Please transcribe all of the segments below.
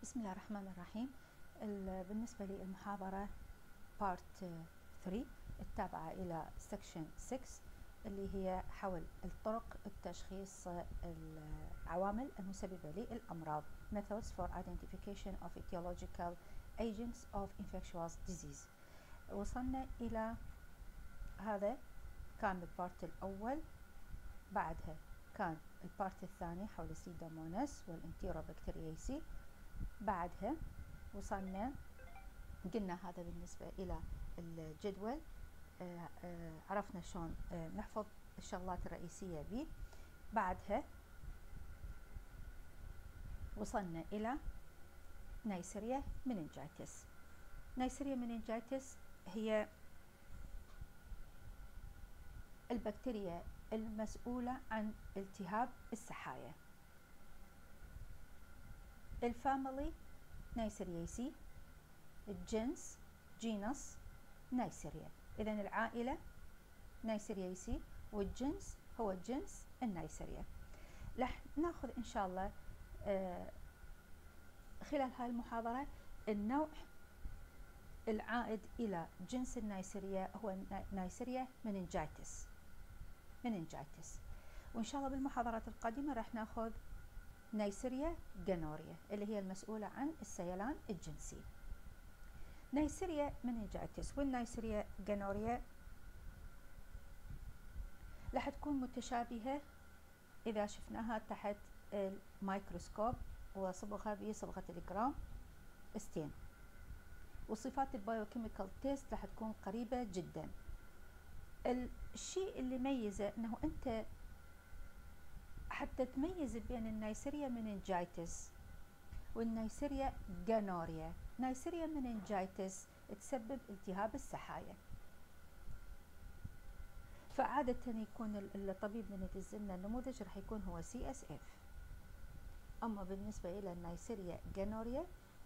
بسم الله الرحمن الرحيم. بالنسبة للمحاضرة Part 3 التابعة إلى Section 6 اللي هي حول الطرق التشخيص العوامل المسببة للأمراض Methods for Identification of Etiological Agents of Infectious Disease. وصلنا إلى هذا كان البارت الأول، بعدها كان البارت الثاني حول السيدوموناس والانتيروبكتيرياسي، بعدها وصلنا قلنا هذا بالنسبة إلى الجدول. عرفنا شلون نحفظ الشغلات الرئيسية به. بعدها وصلنا إلى نيسيريا مننجايتس. نيسيريا مننجايتس هي البكتيريا المسؤولة عن التهاب السحايا. الفاميلي نيسيرياسي، الجنس جينس نيسيريا. إذن العائلة نيسيرياسي والجنس هو الجنس النيسيريا. رح ناخذ إن شاء الله خلال هاي المحاضرة النوع العائد إلى جنس النيسيريا هو نيسيريا مننجايتس. وإن شاء الله بالمحاضرات القادمة رح ناخذ نيسيريا جونوريا اللي هي المسؤولة عن السيلان الجنسي. نيسيريا مننجايتس والنيسيريا جونوريا راح تكون متشابهة إذا شفناها تحت الميكروسكوب وصبغها بصبغة الجرام ستين، وصفات البايوكيميكال تيست راح تكون قريبة جدا. الشيء اللي يميزه انه انت حتى تميز بين النيسيريا مننجايتس والنيسيريا جونوريا. نيسيريا مننجايتس تسبب التهاب السحايا، فعادة يكون الطبيب من يدز لنا النموذج راح يكون هو CSF. أما بالنسبة إلى النيسيريا جونوريا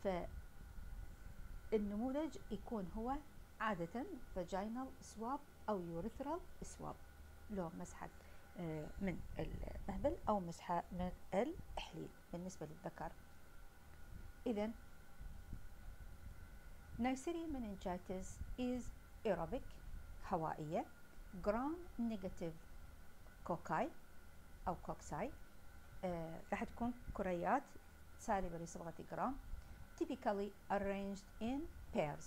فالنموذج يكون هو عادة vaginal swab أو urethral swab، لو مسحة من المهبل أو مسحة من الإحليل بالنسبة للذكر. إذن نيسيريا مننجايتس is aerobic هوائية gram negative كوكاي أو كوكساي، راح تكون كريات سالبة لصبغة جرام typically arranged in pairs.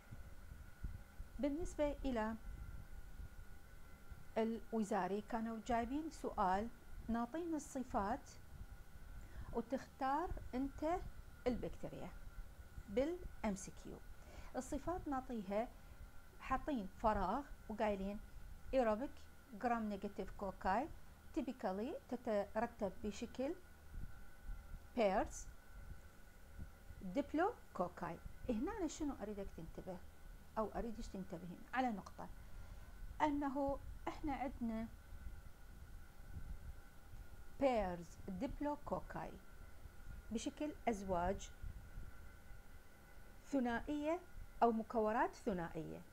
بالنسبة إلى الوزاري كانوا جايبين سؤال ناطين الصفات وتختار انت البكتيريا بالMCQ. الصفات نعطيها حاطين فراغ وقايلين ايروبيك جرام نيجاتيف كوكاي تيبيكالي تترتب بشكل بيرز ديبلو كوكاي. هنا أنا شنو اريدك تنتبه او اريدش تنتبهين على نقطة، انه احنا عندنا بيرز ديبلو كوكاي بشكل ازواج ثنائية أو مكورات ثنائية.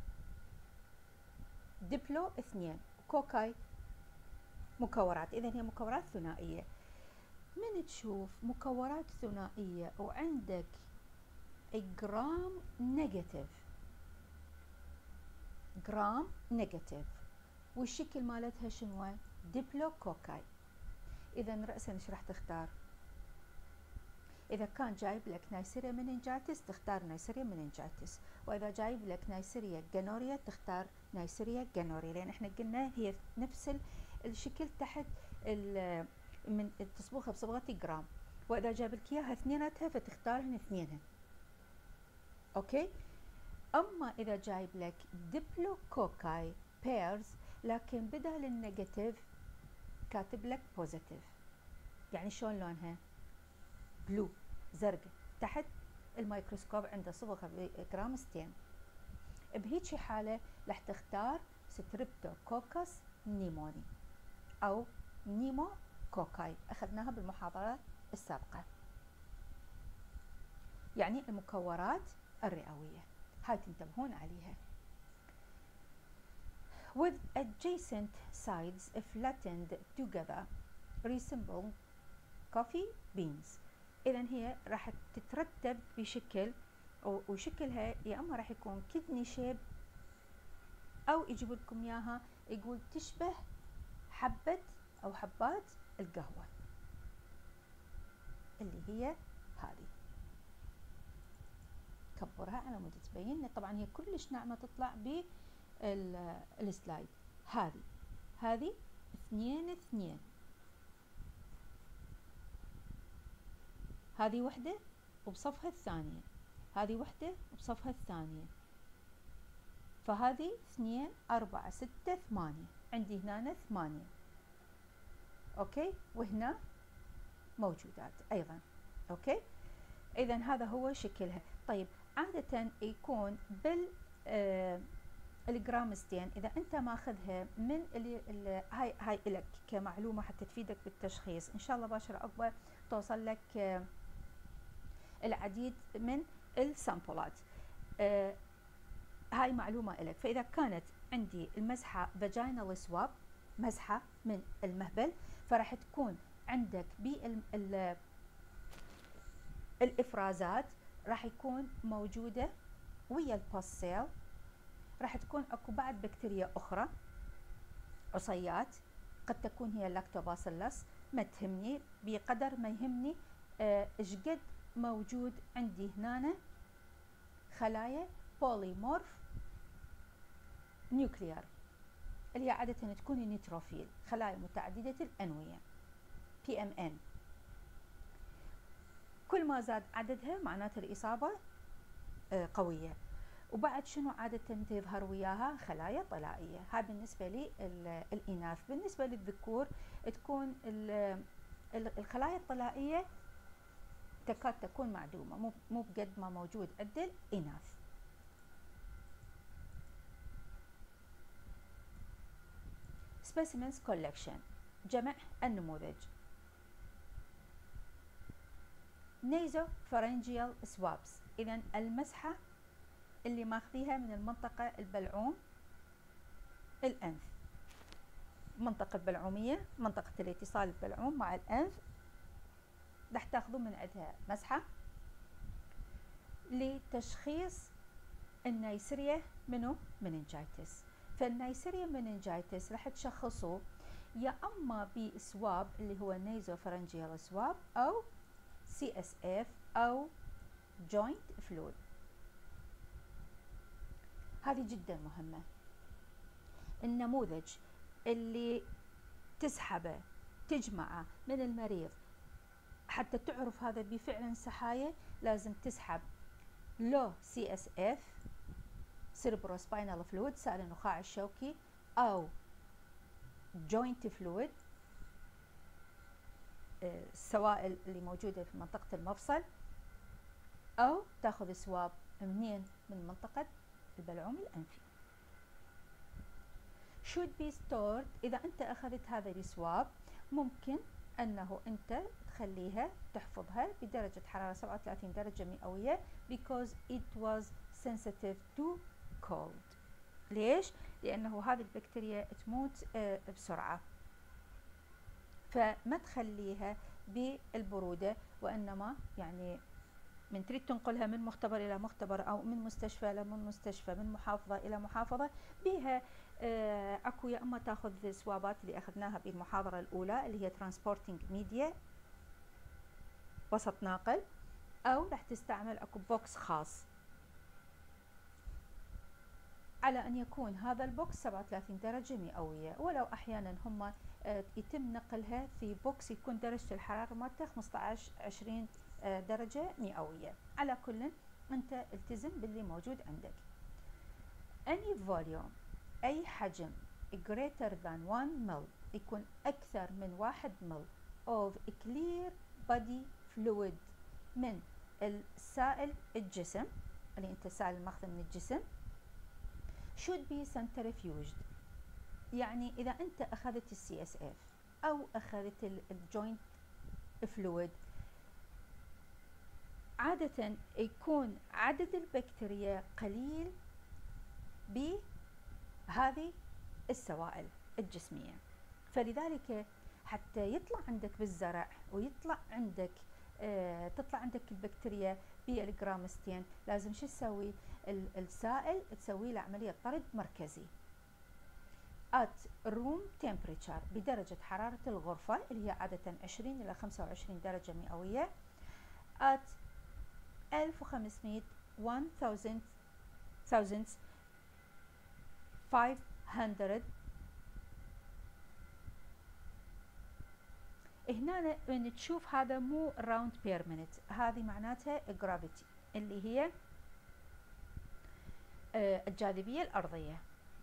ديبلو 2 كوكاي مكورات، إذن هي مكورات ثنائية. من تشوف مكورات ثنائية وعندك جرام نيجاتيف والشكل مالتها شنو؟ ديبلو كوكاي. إذن رأسا ايش راح تختار؟ إذا كان جايب لك نيسيريا مننجايتس تختار نيسيريا مننجايتس، وإذا جايب لك نيسيريا جونوريا تختار نيسيريا جونوريا، لأن احنا قلنا هي نفس الشكل تحت من تصبغها بصبغة جرام، وإذا جاب لك إياها اثنيناتها فتختارهن اثنينها. أوكي؟ أما إذا جايب لك ديبلو كوكاي بيرز لكن بدل النيجاتيف كاتب لك بوزيتيف، يعني شلون لونها؟ بلو زرقاء تحت الميكروسكوب عنده صبغة بجرام ستين. بهيجي حالة راح تختار ستريبتوكوكس نيموني أو نيمو كوكاي، أخذناها بالمحاضرة السابقة، يعني المكورات الرئوية، هاي تنتبهون عليها. With adjacent sides flattened together resemble coffee beans. إذا هي راح تترتب بشكل وشكلها يا اما راح يكون كدني شيب او يجيب لكم اياها يقول تشبه حبة او حبات القهوة اللي هي هذه. كبرها على مود تبين. طبعا هي كلش ناعمة تطلع بالسلايد. هذه 2 هذه وحدة وبصفها الثانية، هذه وحدة وبصفها الثانية، فهذه 2 4 6 8. عندي هنا 8. اوكي، وهنا موجودات ايضا. اوكي، اذا هذا هو شكلها. طيب عادة يكون بال الجرامستين اذا انت ماخذها من هاي لك كمعلومة حتى تفيدك بالتشخيص، ان شاء الله باشر عقبه توصل لك العديد من السامبلات. هاي معلومة لك. فإذا كانت عندي المسحة فاجينال سواب، مسحة من المهبل، فراح تكون عندك الإفرازات راح يكون موجودة ويا البوستيل، راح تكون اكو بعد بكتيريا أخرى عصيات، قد تكون هي لاكتوباسيلس، ما تهمني بقدر ما يهمني ايش قد موجود عندي هنا خلايا بوليمورف نيوكليار اللي هي عادة تكون النيتروفيل، خلايا متعددة الأنوية PMN. كل ما زاد عددها معناته الإصابة قوية. وبعد شنو عادة تظهر وياها؟ خلايا طلائية. هاي بالنسبة للإناث. بالنسبة للذكور تكون الخلايا الطلائية تكاد تكون معدومة، مو بقد ما موجود عند الإناث. Specimens collection، جمع النموذج. Nasopharyngeal swabs، إذا المسحة اللي ماخذيها من المنطقة البلعوم الأنف، المنطقة البلعومية، منطقة الاتصال البلعوم مع الأنف، راح تاخذون من عندها مسحة لتشخيص النيسيريا مننجايتس. فالنيسيريا مننجايتس راح تشخصوه يا اما بسواب اللي هو نيزوفرنجيال سواب او CSF او جوينت فلويد. هذه جدا مهمة. النموذج اللي تسحبه تجمعه من المريض حتى تعرف هذا بفعلا سحايا، لازم تسحب لو CSF cerebrospinal fluid سائل النخاع الشوكي او joint fluid السوائل اللي موجودة في منطقة المفصل، او تاخذ سواب منين؟ من منطقة البلعوم الأنفي. should be stored، إذا أنت أخذت هذا السواب ممكن أنه أنت تخليها تحفظها بدرجة حرارة 37 درجة مئوية because it was sensitive to cold. ليش؟ لأنه هذه البكتيريا تموت بسرعة، فما تخليها بالبرودة، وإنما يعني من تريد تنقلها من مختبر إلى مختبر أو من مستشفى إلى مستشفى، من محافظة إلى محافظة، بها أكو يا أما تاخذ السوابات اللي أخذناها بالمحاضرة الأولى اللي هي ترانسبورتنج ميديا وسط ناقل، أو راح تستعمل أكو بوكس خاص على أن يكون هذا البوكس 37 درجة مئوية، ولو أحيانا هم يتم نقلها في بوكس يكون درجة الحرارة مالته 15-20 درجة مئوية. على كل أنت التزم باللي موجود عندك. any volume، أي حجم greater than 1 ml، يكون أكثر من 1 ml of clear body fluid، من السائل الجسم اللي أنت سائل المخزن من الجسم، should be centrifuged. يعني إذا أنت أخذت CSF أو أخذت الجوينت فلويد، عادة يكون عدد البكتيريا قليل بهذه السوائل الجسمية، فلذلك حتى يطلع عندك بالزرع ويطلع عندك تطلع عندك البكتيريا بالجرامستين، لازم شو تسوي؟ السائل تسوي له عملية طرد مركزي at room temperature بدرجة حرارة الغرفة اللي هي عادة 20 إلى 25 درجة مئوية at 1500 1500. هنا من تشوف هذا مو راوند بير مينت، هذه معناتها جرافيتي اللي هي الجاذبية الأرضية.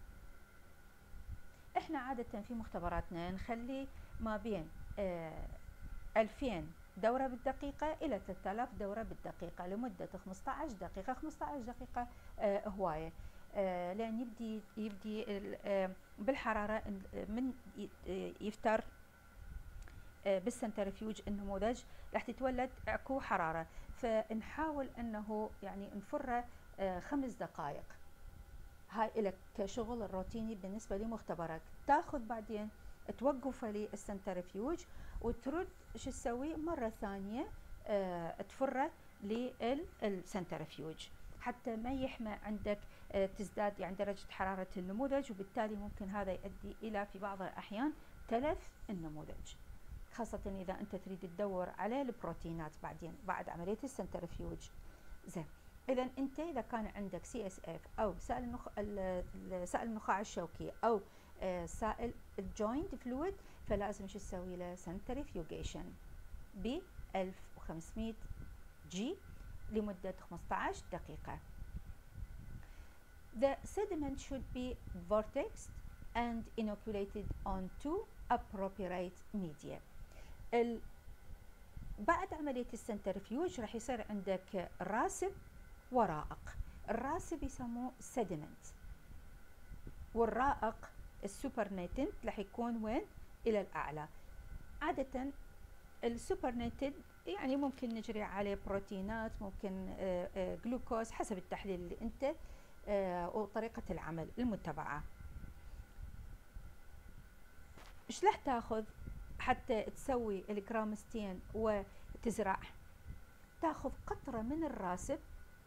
احنا عادة في مختبراتنا نخلي ما بين 2000 دورة بالدقيقة إلى 3000 دورة بالدقيقة لمدة 15 دقيقة. 15 دقيقة هواية، لأن يبدي بالحرارة من يفتر بالسنترفيوج النموذج راح تتولد اكو حرارة، فنحاول انه يعني نفره 5 دقائق. هاي لك كشغل الروتيني بالنسبة لمختبرك. تاخذ بعدين توقفه للسنترفيوج وترد شو تسوي مرة ثانية تفره للسنترفيوج حتى ما يحمى عندك تزداد يعني درجة حرارة النموذج، وبالتالي ممكن هذا يؤدي إلى في بعض الأحيان تلف النموذج، خاصة إذا أنت تريد تدور على البروتينات بعدين بعد عملية السنترفيوج. زين، إذا أنت إذا كان عندك CSF أو سائل النخاع الشوكي أو سائل الجوينت فلويد، فلازم شو تسوي له؟ سنترفيوجيشن ب 1500 جي لمدة 15 دقيقة. The sediment should be vortexed and inoculated onto appropriate media. بعد عملية السنترفيوج راح يصير عندك راسب ورائق. الراسب يسموه sediment، والرائق السوبرنيتنت راح يكون وين؟ إلى الأعلى. عادة السوبرنيتد يعني ممكن نجري عليه بروتينات، ممكن جلوكوز، حسب التحليل اللي أنت وطريقة العمل المتبعة. إيش راح تاخذ حتى تسوي الجرامستين وتزرع؟ تاخذ قطرة من الراسب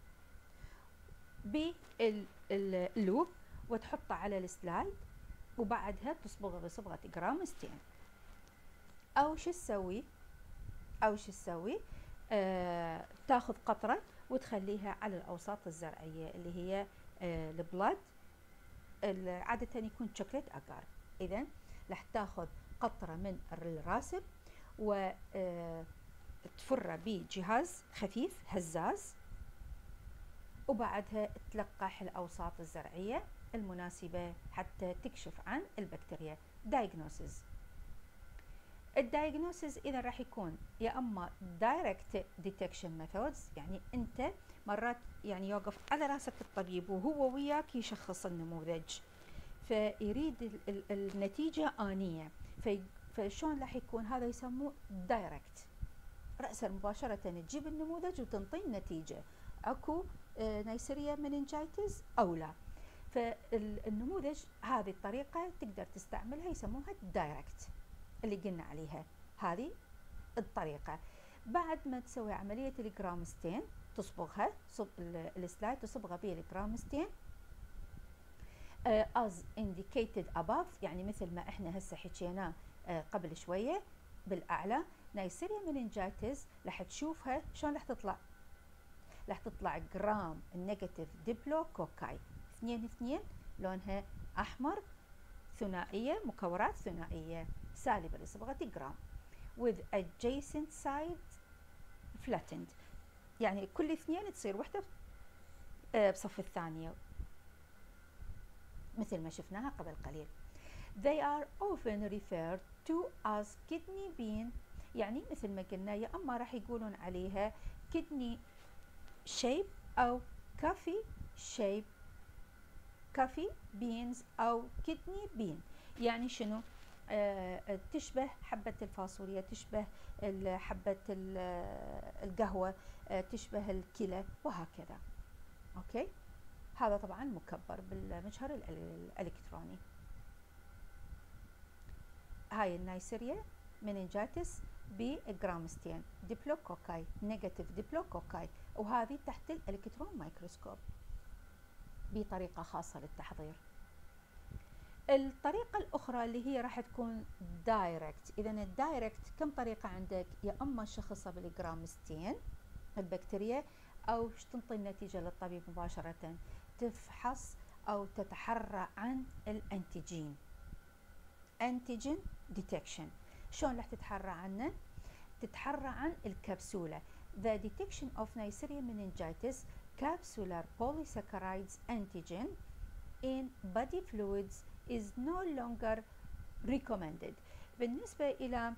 باللوب وتحطه على السلايد، وبعدها تصبغه بصبغة جرامستين. أو شو تسوي؟ تاخذ قطرة وتخليها على الأوساط الزرعية اللي هي البلاد، عادة يكون شوكليت أجار. إذن راح تاخذ قطرة من الراسب وتفره بجهاز خفيف هزاز، وبعدها تلقح الأوساط الزرعية المناسبة حتى تكشف عن البكتيريا. دايجنوسيس. الدايجنوسيس إذا راح يكون يا أما دايركت ديتكشن ميثودز، يعني أنت مرات يعني يوقف على راسك الطبيب وهو وياك يشخص النموذج، فيريد النتيجة آنية، فشون راح يكون هذا؟ يسموه دايركت، رأسا مباشرة تجيب النموذج وتنطي النتيجة، أكو نيسيريا مننجايتس أو لا. فالنموذج هذه الطريقة تقدر تستعملها، يسموها دايركت اللي قلنا عليها، هذه الطريقة. بعد ما تسوي عملية الجرامستين تصبغها، السلايد تصبغها بالجرامستين as indicated above، يعني مثل ما احنا هسه حكينا قبل شوية بالأعلى. نيسيريا مننجايتس راح تشوفها شلون راح تطلع؟ راح تطلع جرام النيجاتيف ديبلوكوكاي 2 لونها أحمر، ثنائية، مكورات ثنائية سالبة لصبغة جرام with adjacent side flattened، يعني كل 2 تصير وحدة بصف الثانية مثل ما شفناها قبل قليل. They are often referred to as kidney bean، يعني مثل ما قلنا يا أما راح يقولون عليها kidney shape أو coffee shape، coffee beans أو kidney bean. يعني شنو؟ تشبه حبة الفاصوليا، تشبه حبة القهوة، تشبه الكلى وهكذا. أوكي، هذا طبعا مكبر بالمجهر الإلكتروني. هاي النيسيريا مننجايتس بجرامستين ديبلوكوكاي، نيجاتيف ديبلوكوكاي، وهذه تحت الإلكترون مايكروسكوب بطريقة خاصة للتحضير. الطريقة الأخرى اللي هي راح تكون دايركت. إذا الدايركت كم طريقة عندك؟ يا أما شخصها بالجرامستين البكتيريا، أو تنطي النتيجة للطبيب مباشرة، تفحص أو تتحرى عن الأنتيجين، أنتيجين ديتكشن. شلون راح تتحرى عنه؟ تتحرى عن الكبسولة. The detection of Neisseria meningitis capsular polysaccharides antigen in body fluids is no longer recommended. بالنسبة إلى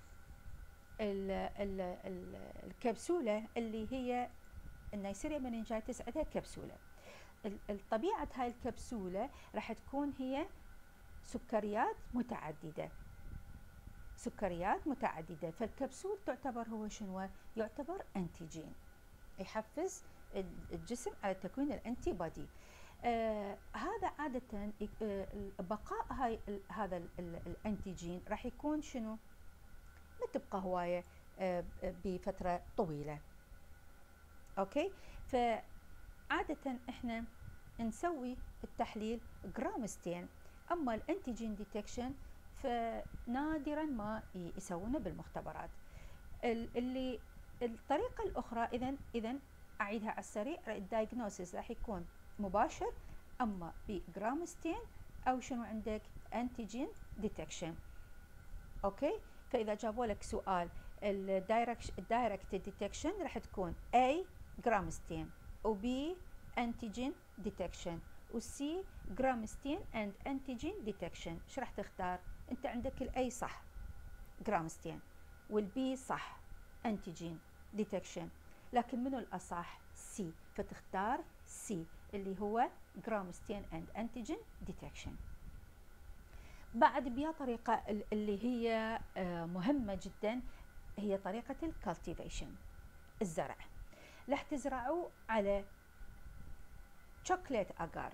الكبسولة اللي هي النيسيريا مننجايتس، عندها كبسولة. الطبيعة هاي الكبسولة راح تكون هي سكريات متعددة، سكريات متعددة، فالكبسول تعتبر هو شنو؟ يعتبر أنتيجين، يحفز الجسم على تكوين الأنتي بودي. هذا عادة بقاء هذا الأنتيجين راح يكون شنو؟ ما تبقى هواية بفترة طويلة. أوكي، فعادة إحنا نسوي التحليل جرامستين، أما الأنتيجين ديتكشن فنادرا ما يسوونه بالمختبرات. اللي الطريقة الأخرى إذا أعيدها على السريع، الدايجنوسيس راح يكون مباشر، أما بجرامستين أو شنو عندك أنتيجين ديتكشن. أوكي، فإذا جابوا لك سؤال الدايركت ديتكشن راح تكون A جرامستين، و B أنتيجين ديتكشن، و C جرامستين أند أنتيجين ديتكشن. شو راح تختار؟ أنت عندك الA صح جرامستين، والB صح أنتيجين ديتكشن، لكن منو الأصح؟ C، فتختار C اللي هو جرامستين أند أنتيجين ديتكشن. بعد بيا طريقة اللي هي مهمة جدا، هي طريقة الكالتيفيشن، الزرع. راح تزرعوا على شوكليت أجار،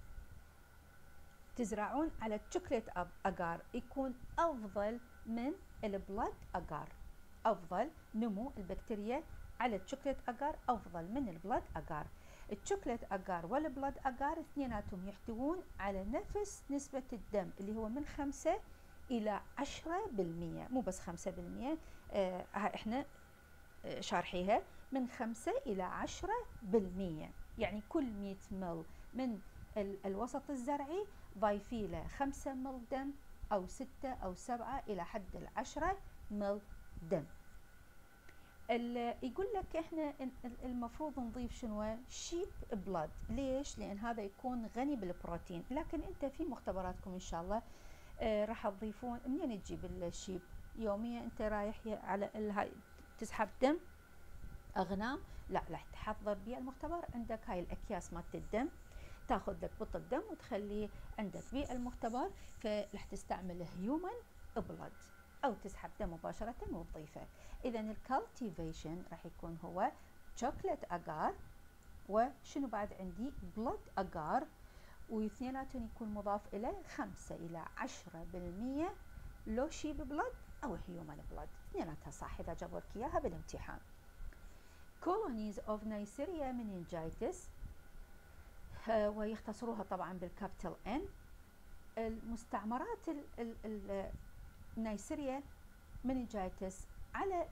تزرعون على شوكليت أجار، يكون أفضل من البلاد أجار، أفضل نمو البكتيريا على الشوكليت أجار أفضل من البلاد أجار. الشوكليت أجار والبلاد أجار اثنيناتهم يحتوون على نفس نسبة الدم اللي هو من 5 إلى 10%، مو بس 5%، احنا شارحيها من 5 إلى 10%، يعني كل 100 مل من الوسط الزرعي ضايفي له 5 مل دم، أو 6 أو 7 إلى حد 10 مل دم. يقول لك احنا المفروض نضيف شنو؟ شيب بلاد. ليش؟ لان هذا يكون غني بالبروتين، لكن انت في مختبراتكم ان شاء الله راح تضيفون. منين تجيب الشيب؟ يوميا انت رايح على تسحب دم اغنام؟ لا، راح تحضر بيها المختبر، عندك هاي الاكياس مالت الدم، تاخذ لك بطل دم وتخليه عندك بالمختبر، فراح تستعمل هيومن بلاد أو تسحب دم مباشرة وتضيفه. إذا الكالتيفيشن راح يكون هو شوكليت أجار، وشنو بعد عندي؟ بلود أجار، واثنيناتهم يكون مضاف إلى 5 إلى 10% لو شيب بلود أو هيومن بلود، اثنيناتها صح إذا جابوا لك إياها بالامتحان. colonies of Neisseria meningitis، ويختصروها طبعا بالكابيتال N. المستعمرات النيسيريا مننجايتس على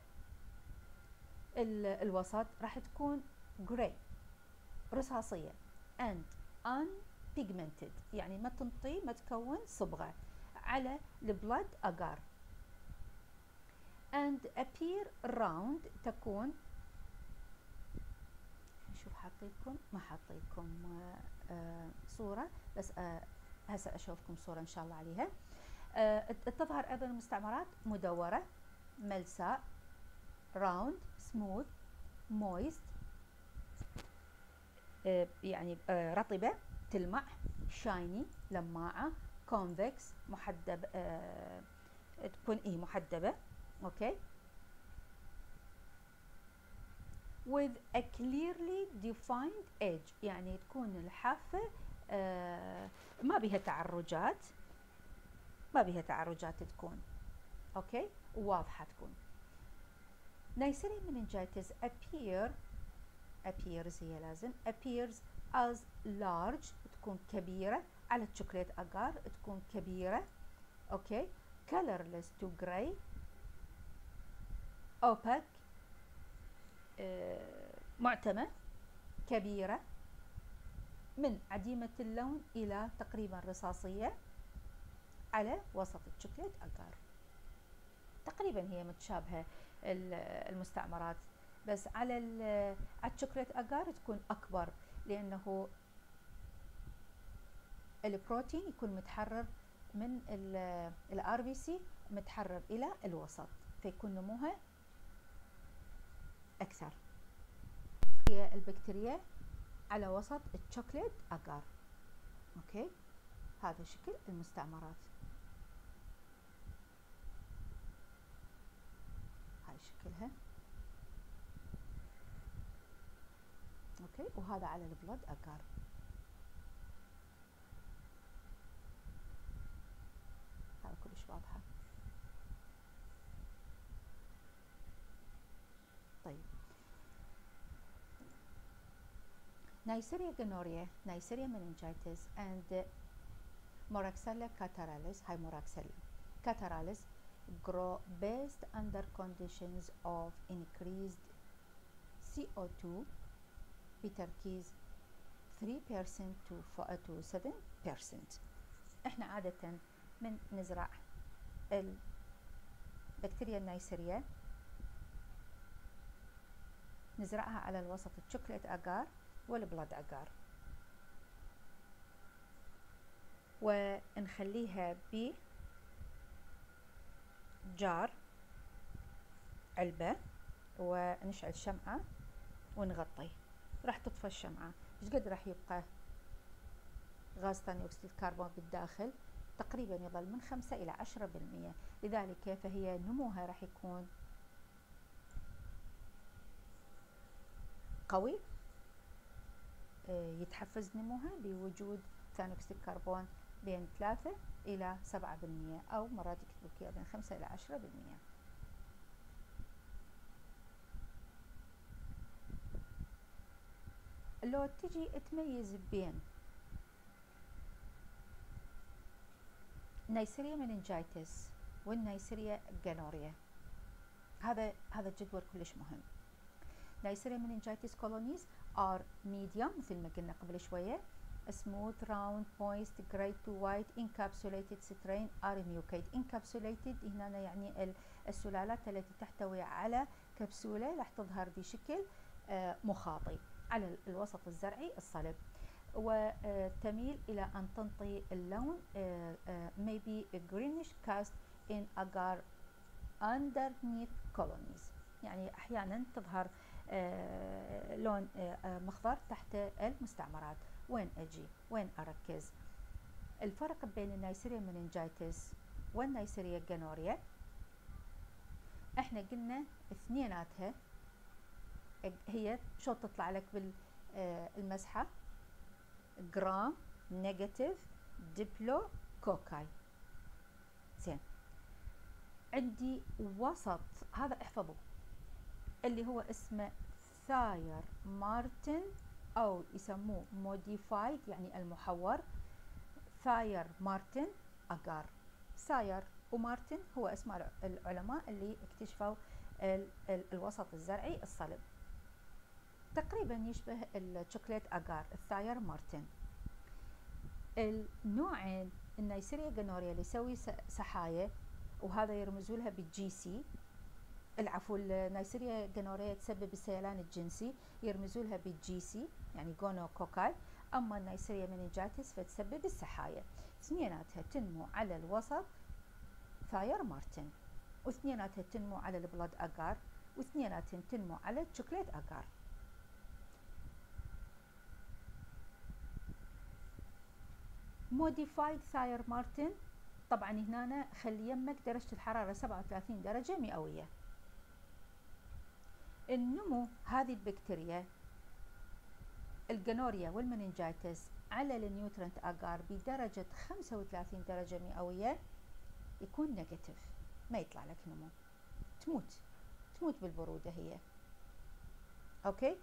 الوسط راح تكون جراي، رصاصية، and unpigmented، يعني ما تنطي، ما تكون صبغة على البلاد أجار، and appear round، تكون، نشوف حاطيكم، ما حاطيكم صورة، بس هسه أشوفكم صورة إن شاء الله عليها. تظهر أيضا المستعمرات مدورة، ملساء، راوند، سموث، مويست، يعني رطبة، تلمع، شايني، لماعة، كونفكس، محدب، تكون محدبة، اوكي، with a clearly defined edge، يعني تكون الحافة ما بها تعرجات، ما بها تعرجات تكون، اوكي، واضحة تكون. نيسيريا meningitis appears هي لازم appears as large تكون كبيرة على الشوكولات أجار تكون كبيرة أوكي colorless to grey opaque معتمة كبيرة من عديمة اللون إلى تقريبا رصاصية على وسط الشوكولات أجار. تقريبا هي متشابهة المستعمرات، بس على الشوكولات أجار تكون أكبر لأنه البروتين يكون متحرر من الار بي سي متحرر إلى الوسط فيكون نموها أكثر. هي البكتيريا على وسط الشوكولات أجار. أوكي هذا شكل المستعمرات. هاي شكلها. أوكي وهذا على البلد أجار. هذا كلش واضحة. طيب Neisseria gonorrhea, Neisseria meningitis and Moraxella catarrhalis, هاي Moraxella catarrhalis grow best under conditions of increased CO2 بتركيز 3% to 7%. احنا عادة من نزرع البكتيريا النيسيريا نزرعها على الوسط الشوكولات أجار والبلد أجار ونخليها بجار علبة ونشعل شمعة ونغطي. راح تطفى الشمعة. ايش قد راح يبقى غاز ثاني أكسيد الكربون بالداخل؟ تقريبا يظل من 5 إلى 10%. لذلك فهي نموها راح يكون قوي، يتحفز نموها بوجود ثاني أكسيد الكربون بين 3 إلى 7% أو مرات يكتبوا بين 5 إلى 10%. لو تجي تميز بين نيسيريا مننجايتس والنيسيريا جانوريا، هذا الجدول كلش مهم. نيسيريا مننجايتس كولونيز are medium مثل ما قلنا قبل شوية smooth round moist gray to white encapsulated strain are mucate. encapsulated هنا يعني السلالات التي تحتوي على كبسولة راح تظهر بشكل مخاطي على الوسط الزرعي الصلب وتميل إلى أن تنطي اللون maybe a greenish cast in agar underneath colonies. يعني أحيانا تظهر لون مخضر تحت المستعمرات. وين أركز؟ الفرق بين النيسيريا مننجايتس والنيسيريا جانوريا احنا قلنا اثنيناتها هي شو تطلع لك بالمسحة جرام نيجاتيف ديبلو كوكاي. زين عندي وسط هذا احفظوه اللي هو اسمه ثاير مارتن او يسموه موديفايد يعني المحور. ثاير مارتن اجار. ثاير ومارتن هو اسماء العلماء اللي اكتشفوا الوسط الزرعي الصلب. تقريبا يشبه الشوكولات اجار الثاير مارتن. النوعين النيسيريا جانوريا اللي يسوي سحايا وهذا يرمزوا لها بالجي سي. العفو النيسيريا جانوريا تسبب السيلان الجنسي يرمزوا لها بالجي سي يعني جونو كوكاي. اما النيسيريا مننجايتس فتسبب السحايا. اثنيناتها تنمو على الوسط ثاير مارتن واثنيناتها تنمو على البلد اجار واثنيناتها تنمو على الشوكولات اجار. موديفايد ثاير مارتن طبعا هنا خلي يمك درجة الحرارة 37 درجة مئوية. النمو هذه البكتيريا الجانوريا والمننجايتس على النيوترنت اجار بدرجة 35 درجة مئوية يكون نيجاتيف ما يطلع لك نمو. تموت تموت بالبرودة هي. اوكي.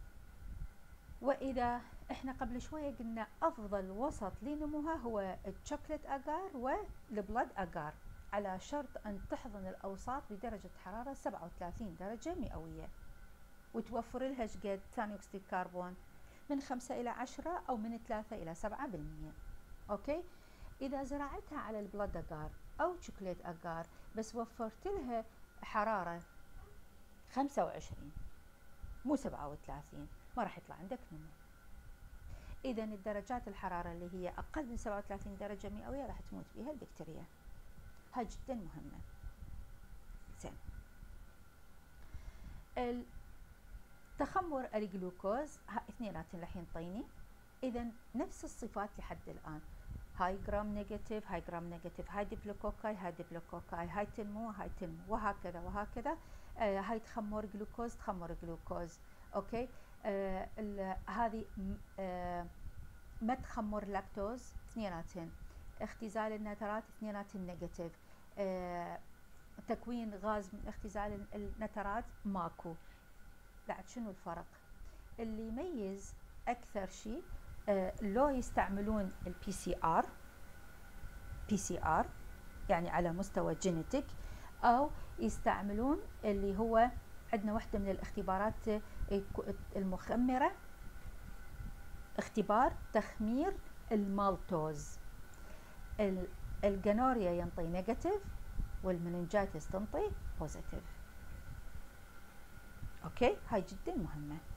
واذا احنا قبل شوية قلنا افضل وسط لنموها هو الشوكليت اجار والبلد اجار، على شرط ان تحضن الاوساط بدرجة حرارة 37 درجة مئوية، وتوفر لها شقد ثاني اكسيد الكربون من 5 إلى 10 أو من 3 إلى 7%. أوكي. إذا زرعتها على البلد أجار أو شوكولات أجار بس وفرت لها حرارة 25 مو 37 ما راح يطلع عندك نمو. إذا الدرجات الحرارة اللي هي أقل من 37 درجة مئوية راح تموت بها البكتيريا. هاي جدا مهمة. زين. تخمر الجلوكوز اثنيناتهم راح ينطيني اذا نفس الصفات لحد الان، هاي جرام نيجاتيف، هاي جرام نيجاتيف، هاي ديبلوكوكاي، هاي ديبلوكوكاي، هاي تنمو، هاي تنمو، وهكذا وهكذا. هاي تخمر جلوكوز، تخمر جلوكوز. اوكي. هذه ما تخمر لاكتوز، اثنيناتهم. اختزال النترات اثنيناتهم نيجاتيف. تكوين غاز من اختزال النترات ماكو. بعد شنو الفرق؟ اللي يميز اكثر شيء لو يستعملون البي سي ار يعني على مستوى جينيتيك، او يستعملون اللي هو عندنا واحده من الاختبارات المخمره، اختبار تخمير المالتوز. الجنوريا ينطي نيجاتيف والمننجايتس تنطي بوزيتيف. اوكي. هاي جدا مهمه.